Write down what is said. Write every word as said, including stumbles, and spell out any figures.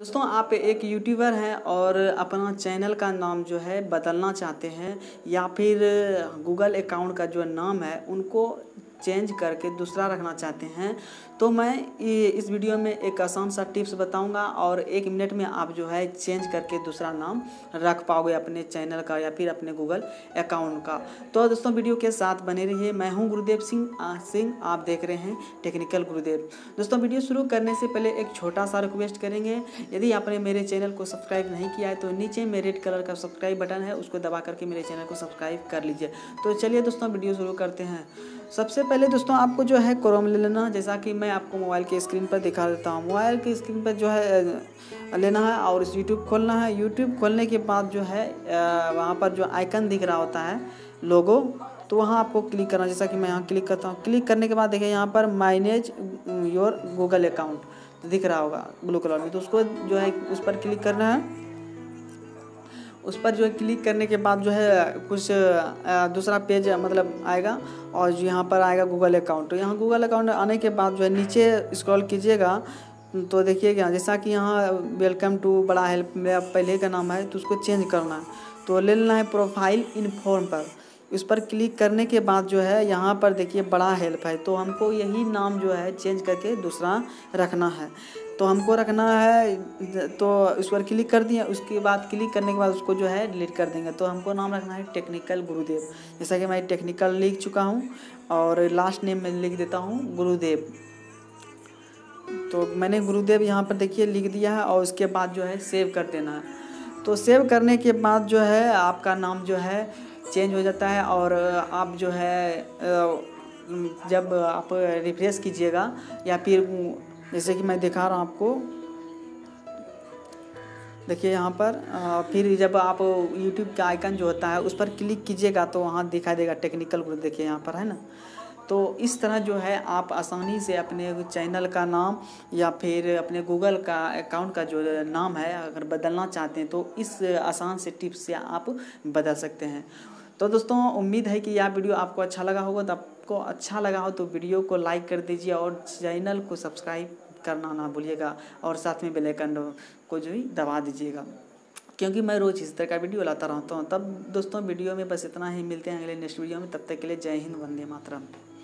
दोस्तों आप एक यूट्यूबर हैं और अपना चैनल का नाम जो है बदलना चाहते हैं या फिर गूगल अकाउंट का जो नाम है उनको चेंज करके दूसरा रखना चाहते हैं, तो मैं ये इस वीडियो में एक आसान सा टिप्स बताऊंगा और एक मिनट में आप जो है चेंज करके दूसरा नाम रख पाओगे अपने चैनल का या फिर अपने गूगल अकाउंट का। तो दोस्तों वीडियो के साथ बने रहिए। मैं हूं गुरुदेव सिंह सिंह आप देख रहे हैं टेक्निकल गुरुदेव। दोस्तों वीडियो शुरू करने से पहले एक छोटा सा रिक्वेस्ट करेंगे, यदि आपने मेरे चैनल को सब्सक्राइब नहीं किया है तो नीचे में रेड कलर का सब्सक्राइब बटन है, उसको दबा करके मेरे चैनल को सब्सक्राइब कर लीजिए। तो चलिए दोस्तों वीडियो शुरू करते हैं। सबसे पहले दोस्तों आपको जो है क्रोम ले लेना, जैसा कि मैं आपको मोबाइल के स्क्रीन पर दिखा देता हूँ। मोबाइल की स्क्रीन पर जो है लेना है और इस यूट्यूब खोलना है। यूट्यूब खोलने के बाद जो है वहाँ पर जो आइकन दिख रहा होता है लोगो, तो वहाँ आपको क्लिक करना, जैसा कि मैं यहाँ क्लिक करता हूँ। क्लिक करने के बाद देखिए यहाँ पर मैनेज योर गूगल अकाउंट तो दिख रहा होगा ब्लू कलर में, तो उसको जो है उस पर क्लिक करना है। उस पर जो है क्लिक करने के बाद जो है कुछ दूसरा पेज मतलब आएगा और यहाँ पर आएगा गूगल अकाउंट। तो यहाँ गूगल अकाउंट आने के बाद जो है नीचे स्क्रॉल कीजिएगा तो देखिएगा जैसा कि यहाँ वेलकम टू बड़ा हेल्प मेरा पहले का नाम है तो उसको चेंज करना है, तो ले लेना है प्रोफाइल इन्फॉर्म पर। इस पर क्लिक करने के बाद जो है यहाँ पर देखिए बड़ा हेल्प है, तो हमको यही नाम जो है चेंज करके दूसरा रखना है। तो हमको रखना है तो इस पर क्लिक कर दिए, उसके बाद क्लिक करने के बाद उसको जो है डिलीट कर देंगे। तो हमको नाम रखना है टेक्निकल गुरुदेव, जैसा कि मैं टेक्निकल लिख चुका हूँ और लास्ट नेम में लिख देता हूँ गुरुदेव। तो मैंने गुरुदेव यहाँ पर देखिए लिख दिया है और उसके बाद जो है सेव कर देना है। तो सेव करने के बाद जो है आपका नाम जो है चेंज हो जाता है और आप जो है जब आप रिफ्रेश कीजिएगा या फिर जैसे कि मैं दिखा रहा हूँ आपको, देखिए यहाँ पर फिर जब आप यूट्यूब का आइकन जो होता है उस पर क्लिक कीजिएगा तो वहाँ दिखाई देगा टेक्निकल गुरु, देखिए यहाँ पर है ना। तो इस तरह जो है आप आसानी से अपने चैनल का नाम या फिर अपने गूगल का अकाउंट का जो नाम है अगर बदलना चाहते हैं तो इस आसान से टिप्स से आप बदल सकते हैं। तो दोस्तों उम्मीद है कि यह वीडियो आपको अच्छा लगा होगा। तो आपको अच्छा लगा हो तो वीडियो को लाइक कर दीजिए और चैनल को सब्सक्राइब करना ना भूलिएगा और साथ में बेल आइकन को जो ही दबा दीजिएगा, क्योंकि मैं रोज़ इस तरह का वीडियो लाता रहता हूँ। तब दोस्तों वीडियो में बस इतना ही, मिलते हैं अगले नेक्स्ट वीडियो में, तब तक के लिए जय हिंद, वंदे मातरम।